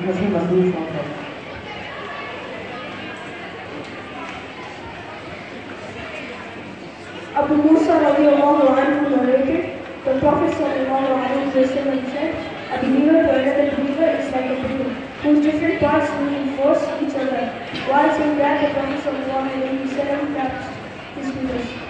Hazrat Masood from Abu Musa radiallahu anhu narrated, the Prophet sallallahu alaihi wasallam said, a believer to another believer is like a building, whose different parts reinforce each other. While saying that, the Prophet sallallahu alaihi wasallam clapped his fingers.